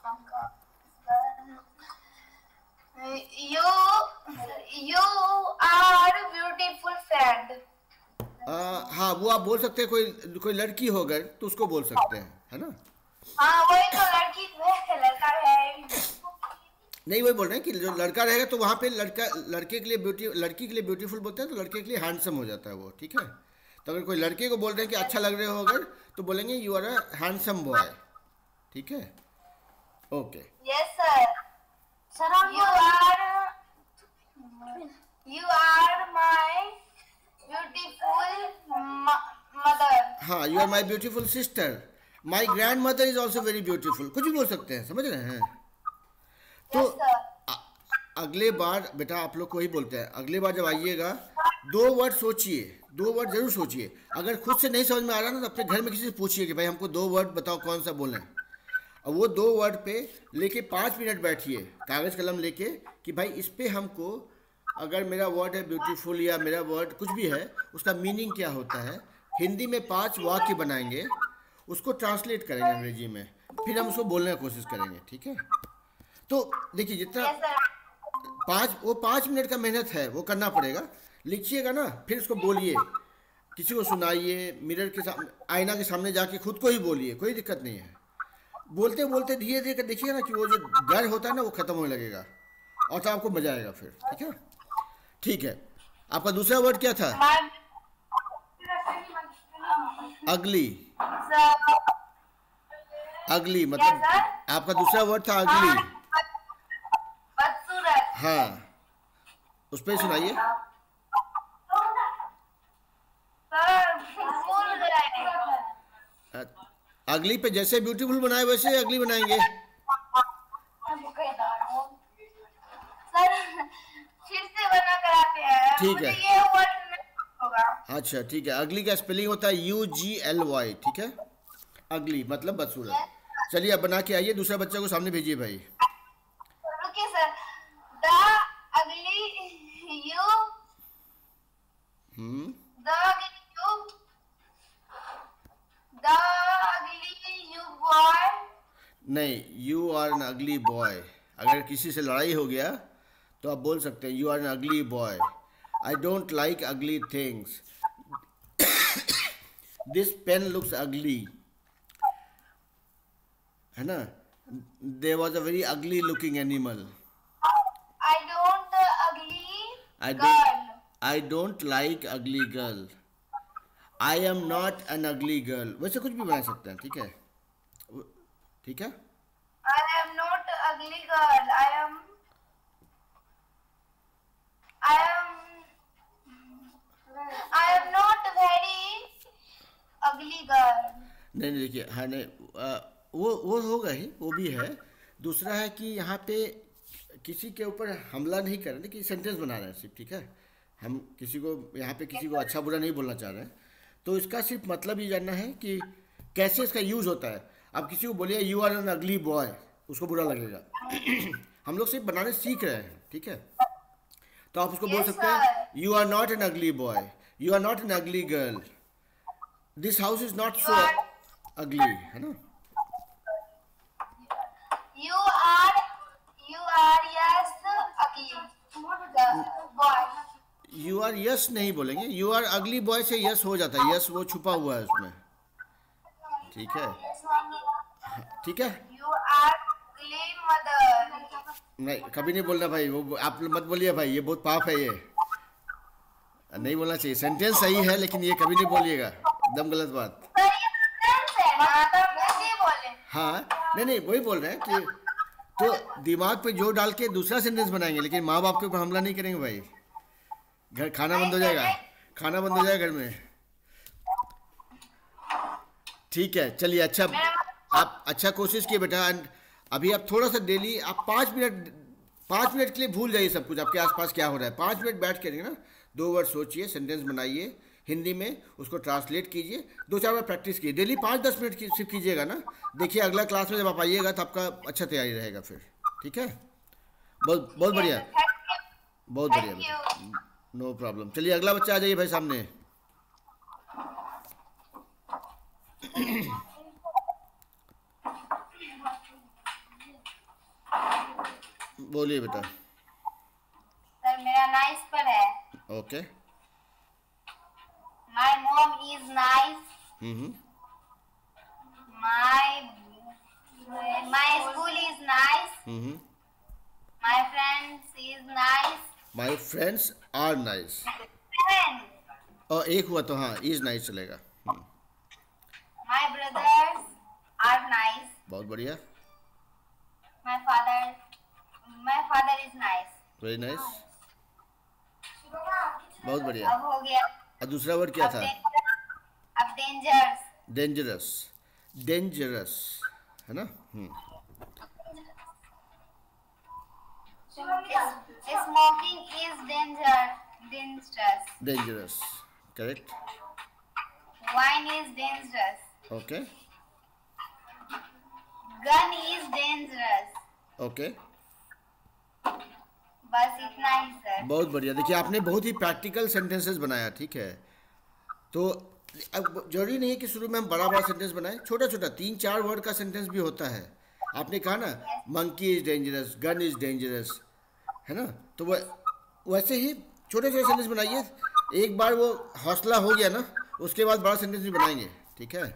You you are beautiful friend. आ, हाँ वो आप बोल सकते हैं, कोई कोई लड़की हो अगर तो उसको बोल सकते हैं, है ना। हाँ वही तो, लड़की है लड़का है। नहीं वही बोल रहे हैं कि जो लड़का रहेगा तो वहाँ पे लड़का लड़के के लिए ब्यूटी लड़की के लिए ब्यूटीफुल बोलते हैं, तो लड़के के लिए हैंडसम हो जाता है वो, ठीक है। तो अगर कोई लड़के को बोल रहे हैं कि अच्छा लग रहे हो अगर, तो बोलेंगे you are a handsome boy, ठीक है। Okay Yes sir. Sir you are you are my beautiful mother. हाँ, you are my beautiful sister, my grandmother is also very beautiful, कुछ भी बोल सकते हैं, समझ रहे हैं। तो Yes sir. अ- अगले बार बेटा आप लोग को ही बोलते हैं, अगले बार जब आइएगा दो वर्ड सोचिए, दो वर्ड जरूर सोचिए। अगर खुद से नहीं समझ में आ रहा ना तो अपने घर में किसी से पूछिए कि भाई हमको दो वर्ड बताओ कौन सा बोलें, और वो दो वर्ड पे लेके पाँच मिनट बैठिए कागज़ कलम लेके कि भाई इस पे हमको, अगर मेरा वर्ड है ब्यूटीफुल या मेरा वर्ड कुछ भी है, उसका मीनिंग क्या होता है। हिंदी में पांच वाक्य बनाएंगे, उसको ट्रांसलेट करेंगे अंग्रेजी में, फिर हम उसको बोलने की कोशिश करेंगे, ठीक है। तो देखिए जितना Yes sir. पाँच वो पाँच मिनट का मेहनत है वो करना पड़ेगा, लिखिएगा ना, फिर उसको बोलिए, किसी को सुनाइए, मिरर के सामने, आईना के सामने जाके खुद को ही बोलिए, कोई दिक्कत नहीं है। बोलते बोलते धीरे धीरे कर देखिएगा ना कि वो जो डर होता है ना वो खत्म होने लगेगा, और तो आपको मजा आएगा फिर, ठीक है। ठीक है, आपका दूसरा वर्ड क्या था? My अगली। sir. अगली मतलब क्या सर? आपका दूसरा वर्ड था अगली। बदसूरत. हाँ, उस पर सुनाइए। सर भूल गए. अ- अगली पे जैसे ब्यूटीफुल बनाए वैसे अगली बनाएंगे। सर फिर से बना कर आते हैं. ठीक मुझे है। ये वर्ड नहीं होगा. अच्छा ठीक है, अगली का स्पेलिंग होता है यू जी एल वाई, ठीक है। अगली मतलब बदसूरत। चलिए अब बना के आइए, दूसरा बच्चा को सामने भेजिए भाई। रुकिए sir. The ugly you hmm the ugly you the ugly you boy. नहीं, you are an ugly boy. अगर किसी से लड़ाई हो गया तो आप बोल सकते हैं you are an ugly boy, I don't like ugly things, this pen looks ugly, है ना। There was a very ugly looking animal. I don't I don't Girl. I don't like ugly girl, I am not an ugly girl, वैसे कुछ भी बना सकते हैं, ठीक है, वो- ठीक है। I am not ugly girl. I am. I am. I am not very ugly girl. नहीं नहीं देखिए, हाँ नहीं, आ, वो वो होगा ही, वो भी है। दूसरा है कि यहाँ पे किसी के ऊपर हमला नहीं कर रहे, देखिए सेंटेंस बना रहे हैं सिर्फ, ठीक है। हम किसी को यहाँ पे किसी को अच्छा बुरा नहीं बोलना चाह रहे हैं, तो इसका सिर्फ मतलब ये जानना है कि कैसे इसका यूज़ होता है। आप किसी को बोलिए you are an ugly boy, उसको बुरा लगेगा। हम लोग सिर्फ बनाने सीख रहे हैं, ठीक है। तो आप उसको बोल Yes, सकते हैं sir. You are not an ugly boy, you are not an ugly girl, this house is not You so are. अगली, है ना। You are. You are yes ugly. Girl. Boy. You are yes नहीं बोलेंगे, you are ugly boy से yes हो जाता है, yes वो छुपा हुआ है उसमें, ठीक है, ठीक है। You are ugly mother. नहीं, कभी नहीं बोलना भाई, वो आप मत बोलिए भाई, ये बहुत पाप है, ये नहीं बोलना चाहिए। सेंटेंस सही है लेकिन ये कभी नहीं बोलिएगा, एकदम गलत बात। सर ये sentence है ना, तो कैसे बोले? हाँ नहीं नहीं, वही बोल रहे हैं कि तो दिमाग पे जोर डाल के दूसरा सेंटेंस बनाएंगे, लेकिन माँ बाप के ऊपर हमला नहीं करेंगे भाई। घर खाना बंद हो जाएगा, खाना बंद हो जाएगा घर में, ठीक है। चलिए, अच्छा आप अच्छा कोशिश किए बेटा। And अभी आप थोड़ा सा डेली आप पाँच मिनट पाँच मिनट के लिए भूल जाइए सब कुछ आपके आसपास क्या हो रहा है। पाँच मिनट बैठ के ना दो वर्ड सोचिए, सेंटेंस बनाइए हिंदी में, उसको ट्रांसलेट कीजिए, दो चार बार प्रैक्टिस कीजिए डेली, पाँच दस मिनट की सिर्फ कीजिएगा ना। देखिए अगला क्लास में जब आप आइएगा तो आपका अच्छा तैयारी रहेगा फिर, ठीक है। बहुत बहुत बढ़िया, बहुत बढ़िया Thank you. बेटा, नो प्रॉब्लम। चलिए अगला बच्चा आ जाइए भाई सामने। बोलिए बेटा। सर मेरा नाइस पर है। Okay. My mom is nice. Hmm My my school is nice. Hmm My friends is nice. My friends are nice, Friends. और एक हुआ तो हाँ इज नाइस चलेगा। हम्म, My brothers are nice. बहुत बढ़िया, My father my father is nice. Very nice, बहुत बढ़िया। अब हो गया। और दूसरा वर्ड क्या अब था? danger- अब डेंजर्स। डेंजरस, डेंजरस है ना। Hmm Smoking is danger dangerous. Dangerous, correct, Wine is dangerous. Okay Gun is dangerous. Okay, बस इतना ही सर। बहुत बढ़िया। देखिए आपने बहुत ही प्रैक्टिकल सेंटेंसेस बनाया, ठीक है। तो अब जरूरी नहीं है कि शुरू में हम बड़ा बड़ा सेंटेंस बनाएं, छोटा छोटा तीन चार वर्ड का सेंटेंस भी होता है। आपने कहा ना monkey is dangerous, gun is dangerous, है ना। तो वह वैसे ही छोटे छोटे सेंटेंस बनाइए, एक बार वो हौसला हो गया ना उसके बाद बड़ा सेंटेंस भी बनाएंगे, ठीक है।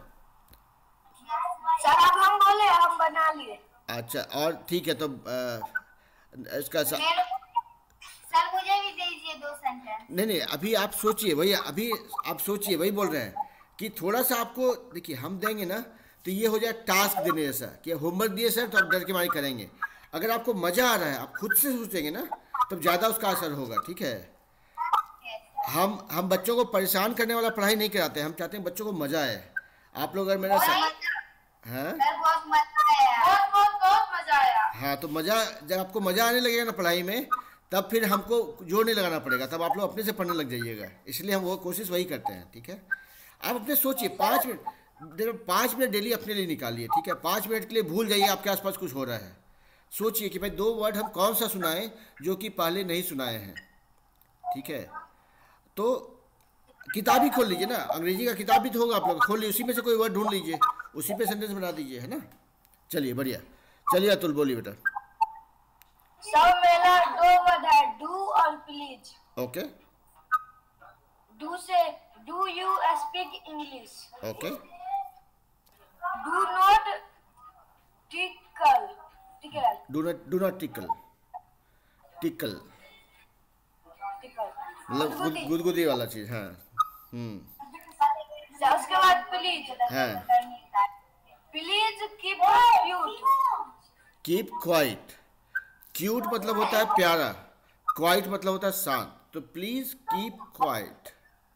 सर अब हम बोले हम बना लिए। अच्छा, और ठीक है, तो आ, इसका सा... सर मुझे भी दीजिए दो सेंटेंस। नहीं नहीं, अभी आप सोचिए, वही अभी आप सोचिए, वही बोल रहे हैं कि थोड़ा सा आपको, देखिए हम देंगे ना तो ये हो जाए टास्क देने जैसा कि होमवर्क दिए सर तो आप डर के मारे करेंगे। अगर आपको मज़ा आ रहा है, आप खुद से सोचेंगे ना, तब ज़्यादा उसका असर होगा, ठीक है। हम हम बच्चों को परेशान करने वाला पढ़ाई नहीं कराते, हम चाहते हैं बच्चों को मज़ा आए। आप लोग अगर मेरा सा... हाँ सर बहुत मजा आया। बहुत बहुत बहुत मजा आया। हाँ, तो मज़ा, जब आपको मज़ा आने लगेगा ना पढ़ाई में, तब फिर हमको जोर नहीं लगाना पड़ेगा, तब आप लोग अपने से पढ़ने लग जाइएगा। इसलिए हम वो कोशिश वही करते हैं, ठीक है। आप अपने सोचिए, पाँच मिनट पाँच मिनट डेली अपने लिए निकालिए, ठीक है। पाँच मिनट के लिए भूल जाइए आपके आसपास कुछ हो रहा है। सोचिए कि भाई दो वर्ड हम कौन सा सुनाएं जो कि पहले नहीं सुनाए हैं, ठीक है। तो किताब ही खोल लीजिए ना, अंग्रेजी का किताब भी तो होगा आप लोग, खोल लीजिए, उसी में से कोई वर्ड ढूंढ लीजिए, उसी पे सेंटेंस बना दीजिए, है ना। चलिए बढ़िया, चलिए अतुल बोलिए बेटा। सब मेरा दो वर्ड है, डू और प्लीज। ओके डू से do you speak English. Okay do not tickle tickle do not do not tickle tickle tickle मतलब गुद गुदगुदी वाला चीज। हाँ। हम्म। उसके बाद प्लीज। हाँ। Please keep cute. Keep quiet. Cute मतलब होता है प्यारा, क्वाइट मतलब होता है शांत। तो प्लीज कीप क्वाइट।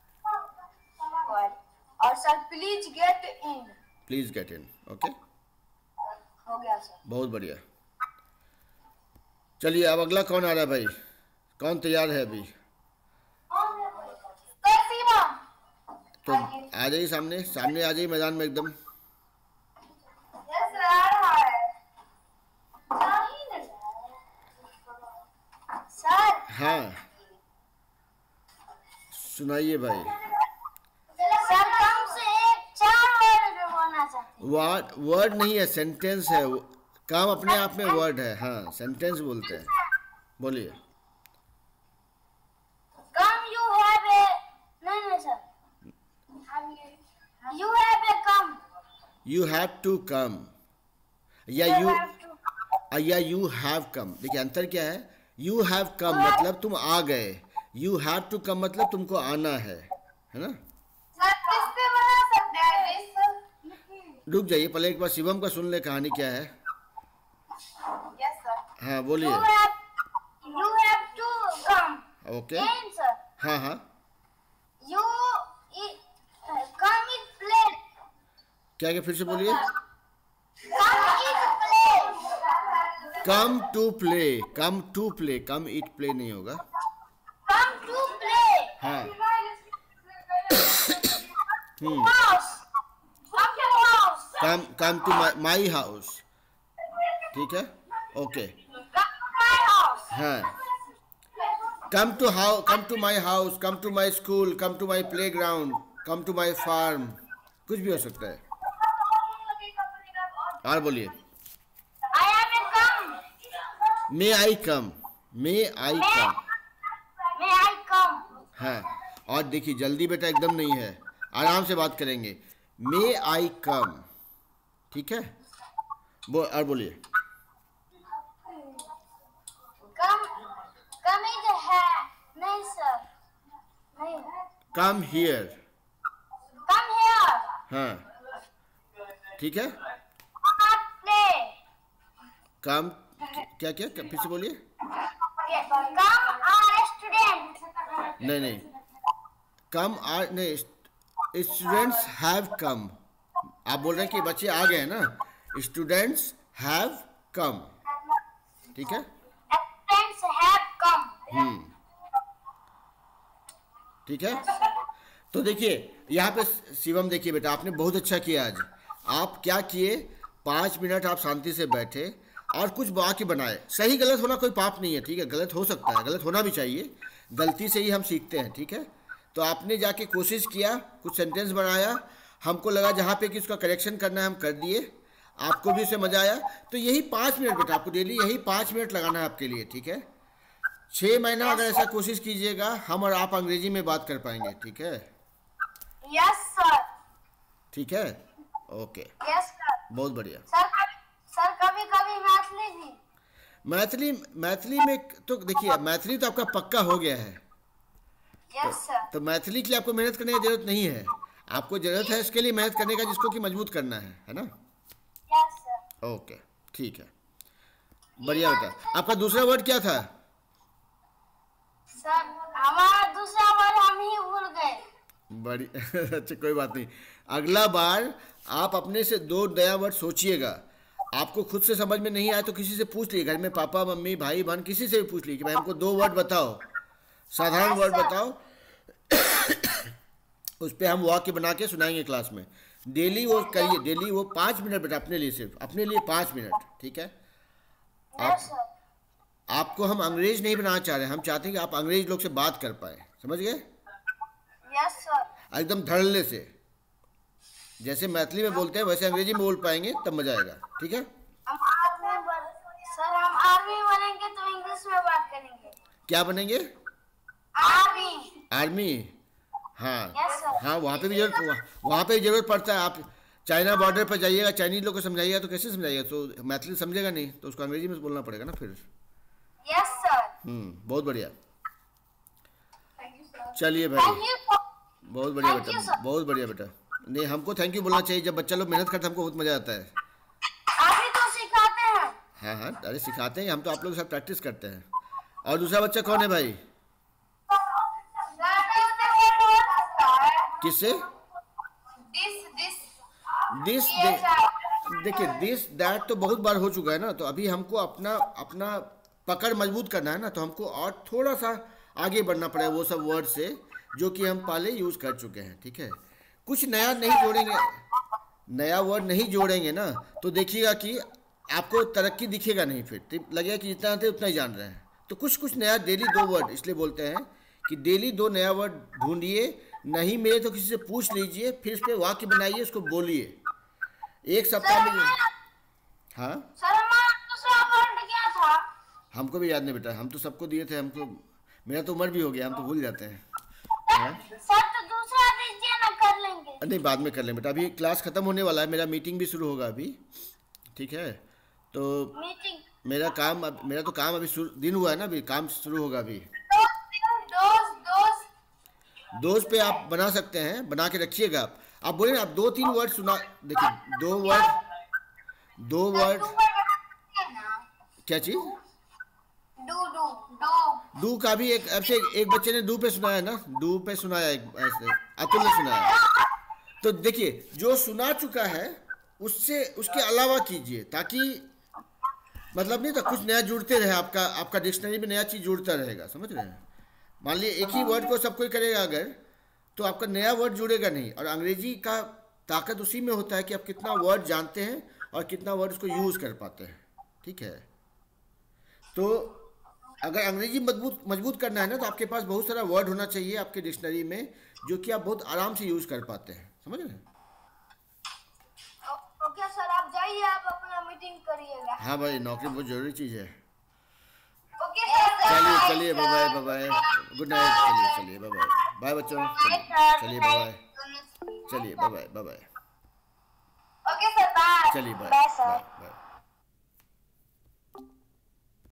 और sir please get in. Please get in. Okay, हो गया सर। बहुत बढ़िया। चलिए अब अगला कौन आ रहा है भाई? कौन तैयार है अभी? तो आ जाइए सामने, सामने आ जाइए मैदान में एकदम। सर हाँ सुनाइए भाई। सर कम से एक चार वर्ड बोलना चाहते हैं। वर्ड वर्ड नहीं है, सेंटेंस है। काम अपने आप में वर्ड है। हाँ सेंटेंस बोलते हैं। बोलिए। कम यू हैव ए नहीं नहीं sir you have a come. You have to come या यू या यू हैव कम। देखिए अंतर क्या है। यू हैव कम मतलब तुम आ गए, यू हैव टू कम मतलब तुमको आना है, है ना? सर किससे बना सकते हैं? रुक जाइए पहले एक बार शिवम का सुन ले, कहानी क्या है। Yes sir. हाँ बोलिए। You have to come. Okay. Sir हाँ हाँ यू कम इज प्ले। क्या क्या फिर से बोलिए। Come is play. Come to play, come to play, come it play नहीं होगा। Come to play. हाँ। हम्म। House. Come to house. Come come to my house. ठीक है, okay. Come to my house. हाँ। Come to how come to my house, come to my school, come to my playground, come to my farm, कुछ भी हो सकता है। और बोलिए। I am A come. May I come, may I come. May I come. हाँ और देखिए जल्दी बेटा एकदम नहीं है, आराम से बात करेंगे। मे आई कम, ठीक है। वो और बोलिए। कम कम इज है नहीं सर नहीं। Come here. Come here. हाँ ठीक है। प्ले। कम क्या क्या फिर से बोलिए। Come are student. नहीं नहीं, कम आर नहीं, स्टूडेंट्स हैव कम। आप बोल रहे हैं कि बच्चे आ गए हैं ना। स्टूडेंट्स हैव कम, ठीक है। स्टूडेंट्स हैव कम। हम्म ठीक है। तो देखिए यहाँ पे शिवम, देखिए बेटा आपने बहुत अच्छा किया आज। आप क्या किए, पाँच मिनट आप शांति से बैठे और कुछ वाक्य बनाए। सही गलत होना कोई पाप नहीं है, ठीक है। गलत हो सकता है, गलत होना भी चाहिए, गलती से ही हम सीखते हैं, ठीक है। तो आपने जाके कोशिश किया, कुछ सेंटेंस बनाया, हमको लगा जहाँ पे कि उसका करेक्शन करना है हम कर दिए, आपको भी उससे मज़ा आया। तो यही पाँच मिनट बेटा आपको डेली यही पाँच मिनट लगाना है आपके लिए, ठीक है। छः महीना अगर ऐसा कोशिश कीजिएगा, हम और आप अंग्रेजी में बात कर पाएंगे, ठीक है। Yes sir. ठीक है, ओके। Yes sir. बहुत बढ़िया। सर सर कभी कभी मैथिली भी। मैथिली मैथिली में तो देखिए, मैथिली तो आपका पक्का हो गया है। Yes sir. तो मैथिली के लिए आपको मेहनत करने की जरूरत नहीं है। आपको जरूरत है इसके लिए मेहनत करने का जिसको कि मजबूत करना है, है ना। Yes sir. ओके ठीक है, बढ़िया बेटा। आपका दूसरा वर्ड क्या था? सर हमारा दूसरा वर्ड हम ही भूल गए। बड़ी अच्छा कोई बात नहीं, अगला बार आप अपने से दो नया वर्ड सोचिएगा। आपको खुद से समझ में नहीं आया तो किसी से पूछ लीजिए, घर में पापा मम्मी भाई बहन किसी से भी पूछ लीजिए कि भाई हमको दो वर्ड बताओ, साधारण वर्ड बताओ। उस पर हम वाक्य बना के सुनाएंगे क्लास में। डेली वो करिए, डेली वो पाँच मिनट बेटा अपने लिए, सिर्फ अपने लिए पाँच मिनट, ठीक है। आप आपको हम अंग्रेज नहीं बनाना चाह रहे हैं, हम चाहते हैं कि आप अंग्रेज लोग से बात कर पाए, समझ गए। Yes sir. एकदम धड़ल्ले से, जैसे मैथिली में बोलते हैं वैसे अंग्रेजी में बोल पाएंगे, तब मजा आएगा, ठीक है। हम आर्मी बन सर हम आर्मी बनेंगे तो इंग्लिश में बात करेंगे। क्या बनेंगे? आर्मी। आर्मी, हाँ। Yes sir. हाँ वहाँ पे भी जरूरत वहाँ पे भी जरूरत पड़ता है। आप चाइना बॉर्डर पर जाइएगा, चाइनीज लोग को समझाइएगा तो कैसे समझाइएगा, तो मैथिली समझेगा नहीं, तो उसको अंग्रेजी में बोलना पड़ेगा ना फिर। Yes sir. हम्म बहुत बढ़िया। थैंक यू चलिए भाई, Thank you. बहुत बढ़िया Thank you, बेटा, sir. बहुत बढ़िया बेटा। नहीं, हमको थैंक यू बोलना चाहिए, जब बच्चा लोग मेहनत करते हैं हमको बहुत मजा आता है। आप ही तो सिखाते हैं। हाँ हाँ, अरे सिखाते हैं, हम तो आप लोगों के साथ प्रैक्टिस करते हैं। और दूसरा बच्चा कौन है भाई? किससे? दिस दिस दिस देखिए, दिस दैट तो बहुत बार हो चुका है ना, तो अभी हमको अपना अपना पकड़ मजबूत करना है ना, तो हमको और थोड़ा सा आगे बढ़ना पड़ेगा वो सब वर्ड से जो कि हम पहले यूज़ कर चुके हैं। ठीक है, कुछ नया नहीं जोड़ेंगे, नया वर्ड नहीं जोड़ेंगे ना, तो देखिएगा कि आपको तरक्की दिखेगा नहीं, फिर लगेगा कि जितना आते उतना ही जान रहे हैं। तो कुछ कुछ नया डेली दो वर्ड, इसलिए बोलते हैं कि डेली दो नया वर्ड ढूंढिए, नहीं मिले तो किसी से पूछ लीजिए, फिर उस पर वाक्य बनाइए, उसको बोलिए एक सप्ताह में। हाँ, सर हमारा दूसरा वर्ड क्या था? हमको भी याद नहीं बेटा, हम तो सबको दिए थे, हमको मेरा तो उम्र भी हो गया, हम तो भूल जाते हैं। हाँ? सर तो दूसरा दीजिए ना, कर लेंगे। नहीं, बाद में कर लें बेटा, अभी क्लास ख़त्म होने वाला है, मेरा मीटिंग भी शुरू होगा अभी। ठीक है, तो मीटिंग मेरा काम अब मेरा तो काम अभी शुरू दिन हुआ है ना, अभी काम शुरू होगा अभी। दोस्त दोस्त दोस्त पे आप बना सकते हैं, बना के रखिएगा। आप आप बोले ना, आप दो तीन वर्ड सुना, देखिए दो वर्ड दो वर्ड क्या चीज़? डू डू डू डू का भी एक ऐसे एक बच्चे ने डू पे सुनाया ना, डू पे सुनाया, एक ऐसे अतुल ने सुनाया। तो देखिए, जो सुना चुका है उससे उसके अलावा कीजिए, ताकि मतलब नहीं तो कुछ नया जुड़ते रहे, आपका आपका डिक्शनरी में नया चीज़ जुड़ता रहेगा, समझ रहे हैं? मान लीजिए एक ही वर्ड को सब कोई करेगा अगर, तो आपका नया वर्ड जुड़ेगा नहीं। और अंग्रेजी का ताकत उसी में होता है कि आप कितना वर्ड जानते हैं और कितना वर्ड उसको यूज़ कर पाते हैं। ठीक है, तो अगर अंग्रेजी मजबूत मजबूत करना है ना, तो आपके पास बहुत सारा वर्ड होना चाहिए आपके डिक्शनरी में, जो कि आप बहुत आराम से यूज़ कर पाते हैं, समझ रहे हैं? ओके सर, आप जाइए, आप अपना मीटिंग करिएगा। हाँ भाई, नौकरी बहुत ज़रूरी चीज़ है। ओके सर, चलिए चलिए, bye bye, bye bye, good night, चलिए चलिए, बाय बाय, बाय बच्चों, चलिए चलिए, बाय बाय, चलिए bye bye, bye bye, okay sir, bye. चलिए bye Bye, sir. Bye bye.